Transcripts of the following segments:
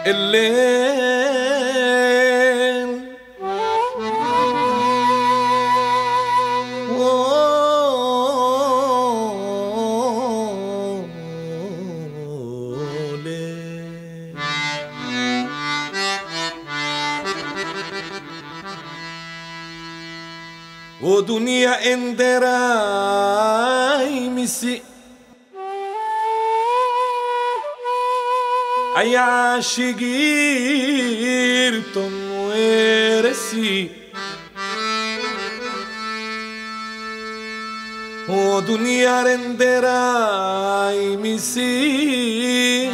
الليل ودنيا اندراي مسي اي عاشقير تنورسي ودنيا اندراي مسي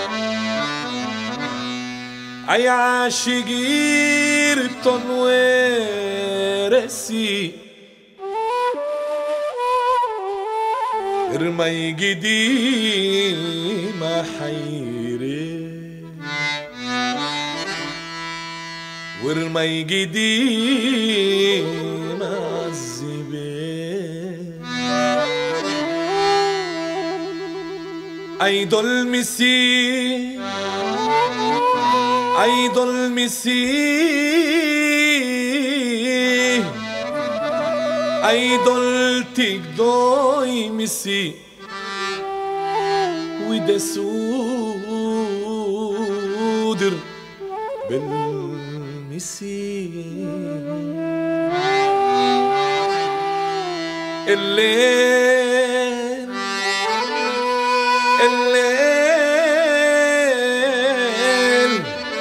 اي عاشقير تنورسي ارمي قديمة حيري وارمي قديمة عذبي ايدول مسي ايدول مسي ايدول تقدوي مسي وده سودر بالمسي الليل الليل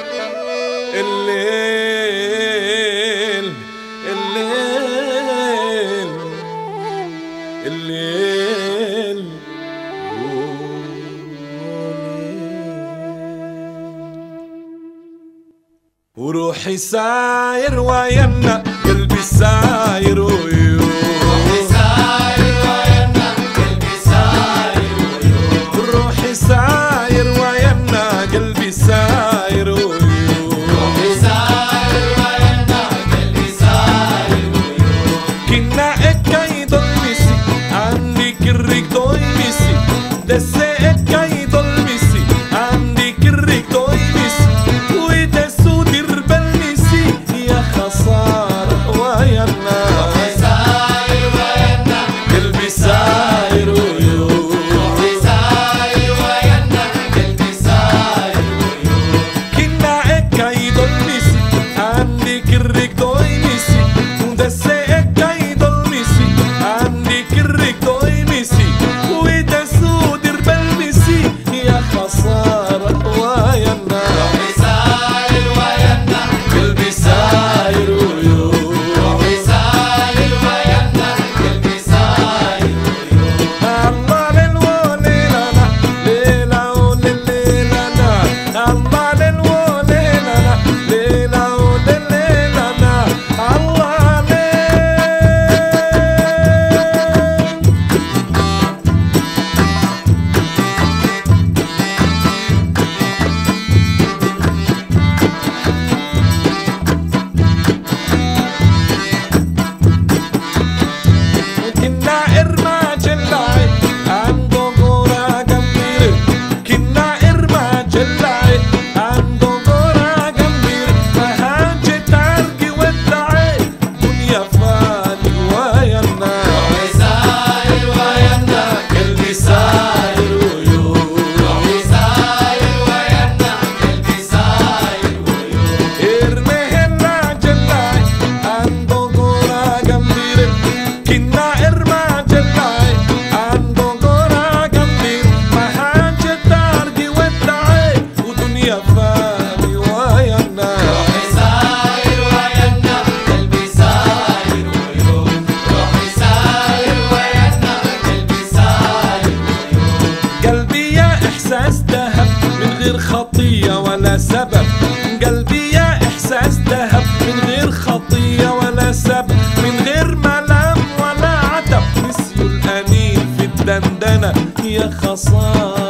الليل الليل الليل وروحي ساير ويمنا قلبي ساير ويوم روحي ساير ويمنا قلبي ساير ويوم روحي ساير ويمنا قلبي ساير ويوم روحي ساير ويمنا قلبي ساير ويوم كنا اكايد المسي عندي كرك دوي مسي دسي اكايد المسي عندي كرك دوي مسي ودسو دير بالمسي يا خسارة ويمنا روحي ساير ويمنا قلبي ساير ويوم روحي ساير ويمنا قلبي ساير ويوم كنا اكايد المسي عندي كرك دوي مسي ودسي اكايد المسي عندي كرك دوي مسي ودسو دير بالمسي يا خسارة ويمنا روحي ساير ويمنا قلبي ساير ويوم روحي ساير ويمنا قلبي ساير ويوم الله للوليلنا ليلة ولليلنا الله للوليلنا ليلة ولليلنا الله كنا إرما جلاي عنده غورا جميل كنا إرما جلاي عنده غورا جميل فهاجي تاركي ودعي دنيا فاني ويمنا روحي ساير ويمنا قلبي ساير ويوم روحي ساير ويمنا قلبي ساير ويوم ارميهنا جلاي عنده غورا جميل كنا إرما جلاي عنده غورا جميل فهاجي تاركي ودعي ودنيا فاني ويمنا روحي ساير ويمنا قلبي ساير ويوم روحي ساير ويمنا قلبي ساير ويوم قلبي يا إحساس ذهب من غير خطية ولا سبب قلبي يا إحساس ذهب من غير خطية ولا سبب من غير ملام ولا عتب نسيوا الأنين في الدندنة يا خسارة